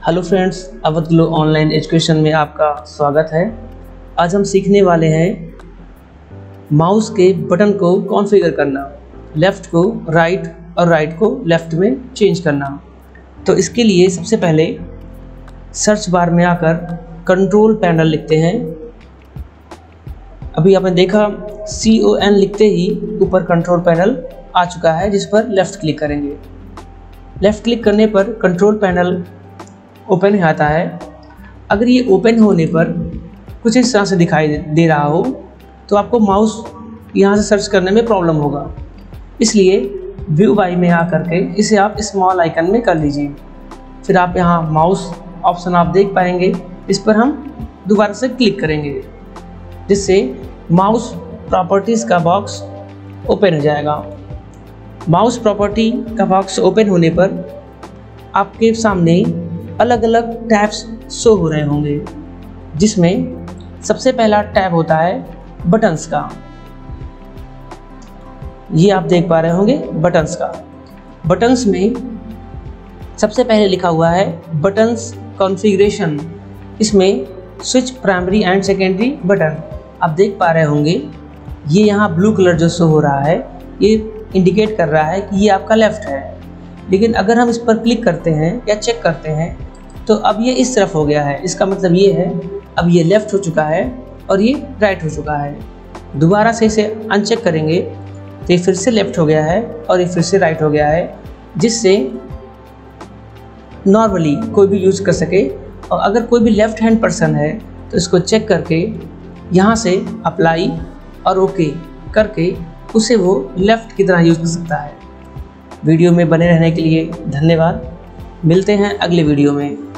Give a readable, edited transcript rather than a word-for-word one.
Hello friends, Awadh glow online education में आपका स्वागत है। आज हम सीखने वाले हैं माउस के बटन को कॉन्फ़िगर करना, लेफ़्ट को राइट और राइट को लेफ़्ट में चेंज करना। तो इसके लिए सबसे पहले सर्च बार में आकर कंट्रोल पैनल लिखते हैं। अभी आपने देखा CON लिखते ही ऊपर कंट्रोल पैनल आ चुका है, जिस पर लेफ़्ट क्लिक करेंगे। लेफ़्ट क्लिक करने पर कंट्रोल पैनल ओपन आता है। अगर ये ओपन होने पर कुछ इस तरह से दिखाई दे रहा हो तो आपको माउस यहाँ से सर्च करने में प्रॉब्लम होगा, इसलिए व्यू बाय में आकर के इसे आप स्मॉल आइकन में कर लीजिए। फिर आप यहाँ माउस ऑप्शन आप देख पाएंगे, इस पर हम दोबारा से क्लिक करेंगे, जिससे माउस प्रॉपर्टीज़ का बॉक्स ओपन हो जाएगा। माउस प्रॉपर्टी का बॉक्स ओपन होने पर आपके सामने अलग अलग टैब्स शो हो रहे होंगे, जिसमें सबसे पहला टैब होता है बटन्स का। ये आप देख पा रहे होंगे बटन्स का। बटन्स में सबसे पहले लिखा हुआ है बटन्स कॉन्फ़िगरेशन। इसमें switch primary and secondary button आप देख पा रहे होंगे। ये यहाँ ब्लू कलर जो शो हो रहा है, ये इंडिकेट कर रहा है कि ये आपका लेफ़्ट है। लेकिन अगर हम इस पर क्लिक करते हैं या चेक करते हैं तो अब ये इस तरफ हो गया है। इसका मतलब ये है अब ये लेफ़्ट हो चुका है और ये राइट हो चुका है। दोबारा से इसे अनचेक करेंगे तो ये फिर से लेफ़्ट हो गया है और ये फिर से राइट हो गया है, जिससे नॉर्मली कोई भी यूज़ कर सके। और अगर कोई भी लेफ़्ट हैंड पर्सन है तो इसको चेक करके यहाँ से अप्लाई और ओके करके उसे वो लेफ़्ट की तरह यूज़ कर सकता है। वीडियो में बने रहने के लिए धन्यवाद। मिलते हैं अगले वीडियो में।